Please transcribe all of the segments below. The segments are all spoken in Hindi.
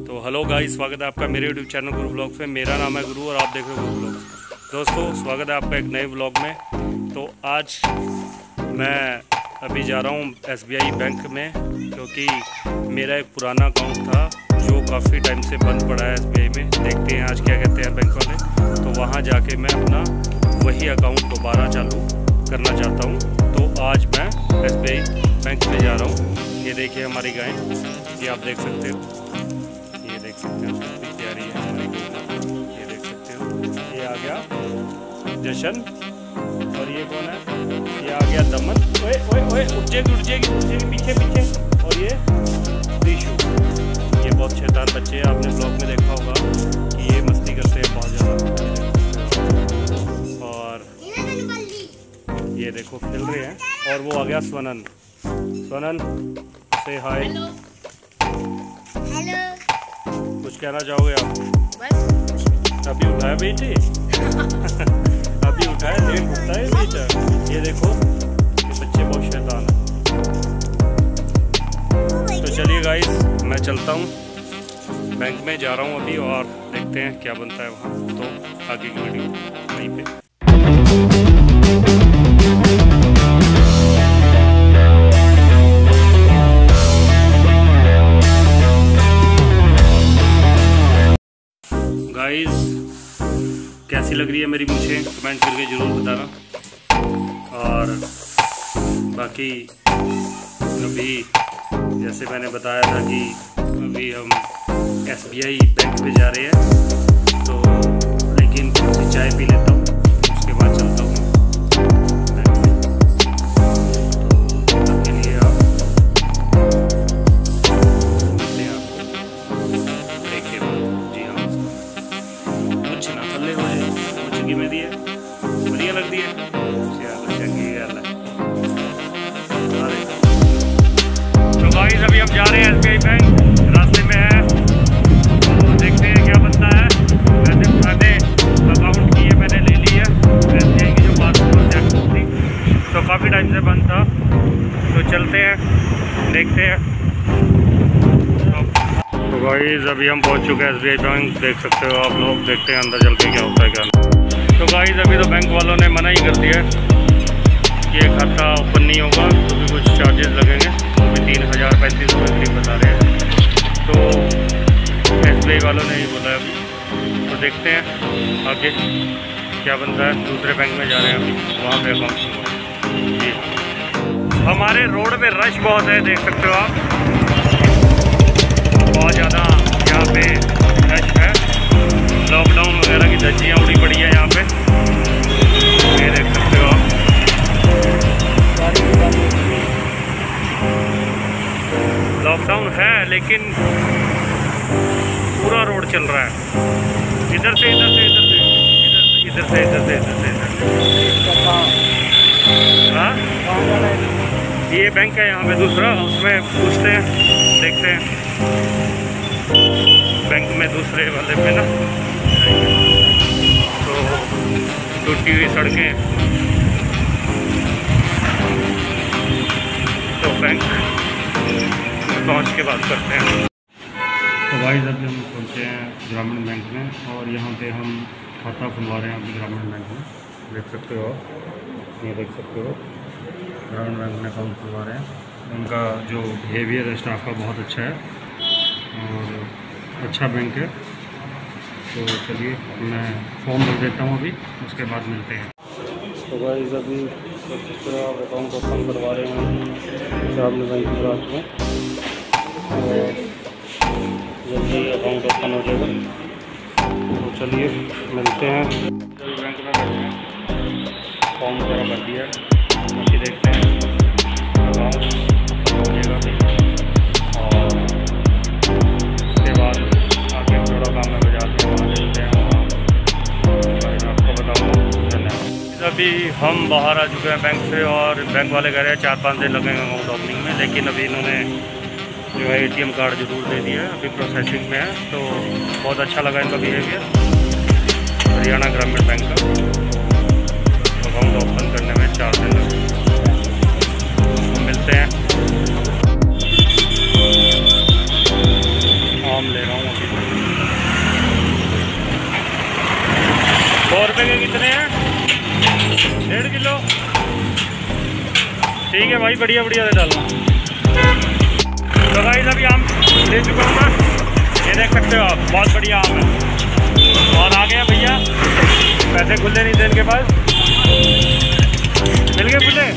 तो हेलो गाइस, स्वागत है आपका मेरे यूट्यूब चैनल गुरु ब्लॉग्स में। मेरा नाम है गुरु और आप देख रहे हो गुरु ब्लॉग्स। दोस्तों, स्वागत है आपका एक नए ब्लॉग में। तो आज मैं अभी जा रहा हूँ SBI बैंक में, क्योंकि मेरा एक पुराना अकाउंट था जो काफ़ी टाइम से बंद पड़ा है SBI में। देखते हैं आज क्या कहते हैं बैंक वाले। तो वहाँ जाके मैं अपना वही अकाउंट दोबारा चालू करना चाहता हूँ। तो आज मैं SBI बैंक में जा रहा हूँ। ये देखिए हमारी गाय, ये आप देख सकते हो, ये देख सकते हो कितनी प्यारी है हमारी गाय, ये देख सकते हो। ये आ गया जशन और ये कौन है, ये आ गया दमन। ओए ओए ओए, उठ जाएगी पीछे पीछे। और ये ऋषु, ये बहुत शैतान बच्चे हैं। आपने ब्लॉग में देखा होगा कि ये मस्ती करते हैं बहुत ज़्यादा। और ये देखो खेल रहे हैं। और वो आ गया स्वनन। स्वनन से हाय। हेलो। कुछ कहना चाहोगे आप? बस अभी उठाया बेटे अभी उठाया, लेट उठता है बेटा। ये देखो, ये बच्चे बहुत शैतान हैं। तो चलिए गाइस, मैं चलता हूँ, बैंक में जा रहा हूँ अभी और देखते हैं क्या बनता है वहाँ। तो आगे की वीडियो वहीं पे। गाइस, कैसी लग रही है मेरी मूंछें, कमेंट करके ज़रूर बताना। और बाकी अभी जैसे मैंने बताया था कि अभी हम SBI बैंक पे जा रहे हैं, तो लेकिन चाय पी लेता हूँ, उसके बाद चलता हूँ बैंक में। तो उसके लिए आप मिलते हैं आपको ब्रेक के बाद। जी हाँ, कुछ ना थले हो जाए, कुछ की मेरी है बढ़िया लगती है। चलो चंगी गल है। तो गाइस, अभी हम जा रहे हैं SBI बैंक, रास्ते में है। तो देखते हैं क्या बनता है। वैसे पुराने अकाउंट की ये मैंने ले ली है, SBI की जो पासबुक थी, तो काफ़ी टाइम से बंद था। तो चलते हैं, देखते हैं। तो गाइस, अभी हम पहुंच चुके हैं SBI बैंक, देख सकते हो आप लोग। देखते हैं अंदर चल के क्या होता है क्या नहीं। तो गाइस, अभी तो बैंक वालों ने मना ही कर दिया कि ये खाता ओपन नहीं होगा, क्योंकि कुछ चार्जेस लगेंगे। वो भी 3035 रुपये करीब बता रहे हैं। तो SBI वालों ने ही बोला अभी। तो देखते हैं आगे क्या बनता है। दूसरे बैंक में जा रहे हैं अभी, वहाँ पे अकाउंट खुलवा। जी, हमारे रोड पे रश बहुत है, देख सकते हो आप, बहुत ज़्यादा यहाँ पे रश है। लॉकडाउन वगैरह की धज्जियाँ उड़ी पड़ी है यहाँ पे, ये देख सकते हो आप। लॉकडाउन है लेकिन पूरा रोड चल रहा है, इधर से इधर से इधर से इधर से इधर से इधर से इधर। हाँ, ये बैंक है यहाँ पे दूसरा, उसमें पूछते हैं, देखते हैं बैंक में दूसरे वाले पे ना। तो टूटी हुई सड़कें, तो बैंक पहुँच के बात करते हैं। तो भाई, अभी हम पहुँचे हैं ग्रामीण बैंक में, और यहाँ पे हम खाता खुलवा रहे हैं अभी ग्रामीण बैंक में। देख सकते हो, ये देख सकते हो, ग्रामीण बैंक में अकाउंट खुलवा रहे हैं। उनका जो बिहेवियर है स्टाफ का बहुत अच्छा है और अच्छा बैंक है। तो चलिए, मैं फॉर्म भर देता हूँ अभी, उसके बाद मिलते हैं। तो गाइस, अभी अकाउंट ओपन करवा रहे हैं ग्रामीण बैंक की ब्रांच में, और जल्दी अकाउंट ओपन हो जाएगा। तो चलिए मिलते हैं। जब बैंक में बैठे हैं, फॉर्म वगैरह भर दिया, बाकी देखते हैं अकाउंट हो जाएगा। और उसके बाद आगे थोड़ा काम में जाते हैं, वहाँ देखते हैं, वहाँ आपको बताऊँगा। धन्यवाद। अभी हम बाहर आ चुके हैं बैंक से, और बैंक वाले कह रहे हैं 4-5 दिन लगेंगे अकाउंट ओपनिंग में, लेकिन अभी इन्होंने जो है ATM कार्ड जरूर दे दिया है, अभी प्रोसेसिंग में है। तो बहुत अच्छा लगा इनका बिहेवियर, हरियाणा ग्रामीण बैंक का। अकाउंट ओपन करने में 4 दिन लगे। तो मिलते हैं, फॉर्म ले रहा हूँ अभी। रुपए के कितने हैं? 1.5 किलो। ठीक है भाई, बढ़िया बढ़िया दे डालना। तो गाइस अभी आम ले चुका हूँ मैं, ये देख सकते हो आप, बहुत बढ़िया आम है। और आ गया भैया, पैसे खुले नहीं थे इनके पास, मिल गए खुले।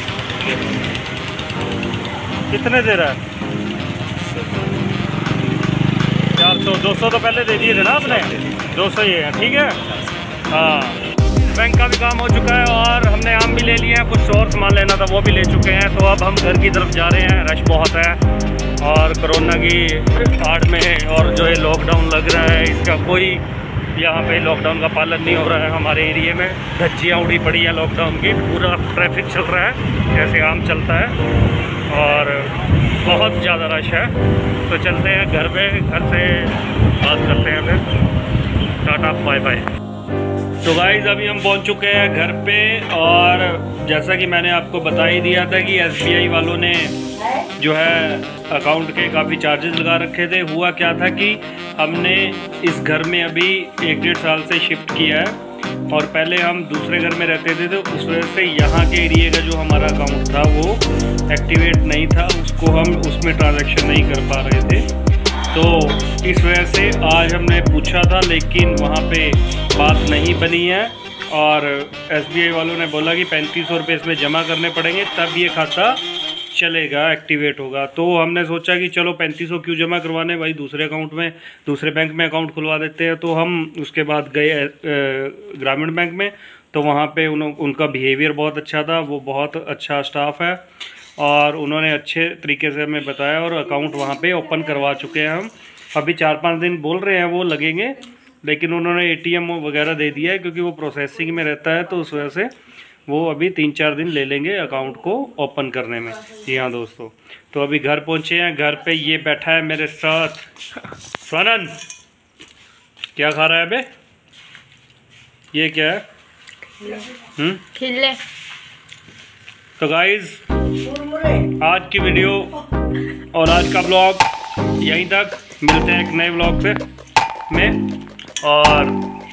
कितने दे रहा है? 400। 200 तो पहले दे दिए थे ना आपने, 200 ये है। ठीक है, हाँ। बैंक का भी काम हो चुका है और हमने आम भी ले लिए हैं, कुछ और सामान लेना था वो भी ले चुके हैं। तो अब हम घर की तरफ जा रहे हैं, रश बहुत है और कोरोना की आड़ में और जो है लॉकडाउन लग रहा है, इसका कोई यहाँ पे लॉकडाउन का पालन नहीं हो रहा है। हमारे एरिए में धज्जियाँ उड़ी पड़ी है लॉकडाउन की, पूरा ट्रैफिक चल रहा है जैसे आम चलता है और बहुत ज़्यादा रश है। तो चलते हैं घर पे, घर से बात करते हैं फिर। Tata bye bye. तो गाइस अभी हम पहुंच चुके हैं घर पे और जैसा कि मैंने आपको बता ही दिया था कि SBI वालों ने जो है अकाउंट के काफ़ी चार्जेस लगा रखे थे। हुआ क्या था कि हमने इस घर में अभी 1-1.5 साल से शिफ्ट किया है और पहले हम दूसरे घर में रहते थे, तो उस वजह से यहाँ के एरिए का जो हमारा अकाउंट था वो एक्टिवेट नहीं था, उसको हम उसमें ट्रांजैक्शन नहीं कर पा रहे थे। तो इस वजह से आज हमने पूछा था लेकिन वहाँ पे बात नहीं बनी है और SBI वालों ने बोला कि 3500 रुपये इसमें जमा करने पड़ेंगे तब ये खाता चलेगा, एक्टिवेट होगा। तो हमने सोचा कि चलो 3500 क्यों जमा करवाने भाई, दूसरे अकाउंट में, दूसरे बैंक में अकाउंट खुलवा देते हैं। तो हम उसके बाद गए ग्रामीण बैंक में, तो वहाँ पे उनका बिहेवियर बहुत अच्छा था, वो बहुत अच्छा स्टाफ है और उन्होंने अच्छे तरीके से हमें बताया और अकाउंट वहाँ पे ओपन करवा चुके हैं हम। अभी 4-5 दिन बोल रहे हैं वो लगेंगे, लेकिन उन्होंने ATM वगैरह दे दिया है क्योंकि वो प्रोसेसिंग में रहता है, तो उस वजह से वो अभी 3-4 दिन ले लेंगे अकाउंट को ओपन करने में। जी हाँ दोस्तों, तो अभी घर पहुँचे हैं। घर पे ये बैठा है मेरे साथ स्वनन। क्या खा रहा है बे? ये क्या है? खिल्ले। तो गाइज आज की वीडियो और आज का ब्लॉग यहीं तक, मिलते हैं एक नए ब्लॉग से में और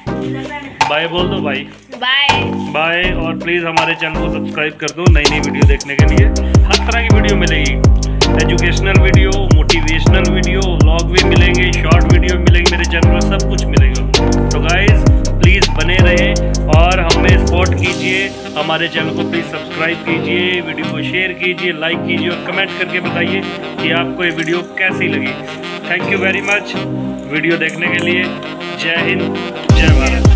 बाय बोल दो भाई। Bye bye. और प्लीज़ हमारे चैनल को सब्सक्राइब कर दो नई नई वीडियो देखने के लिए। हर तरह की वीडियो मिलेगी, educational video, motivational video, vlog भी मिलेंगे, शॉर्ट वीडियो मिलेंगे मेरे चैनल पर, सब कुछ मिलेगा। तो गाइज प्लीज़ बने रहें और हमें सपोर्ट कीजिए, हमारे चैनल को प्लीज़ सब्सक्राइब कीजिए, वीडियो को शेयर कीजिए, लाइक कीजिए और कमेंट करके बताइए कि आपको ये वीडियो कैसी लगी। Thank you very much video देखने के लिए। जय हिंद, जय भारत।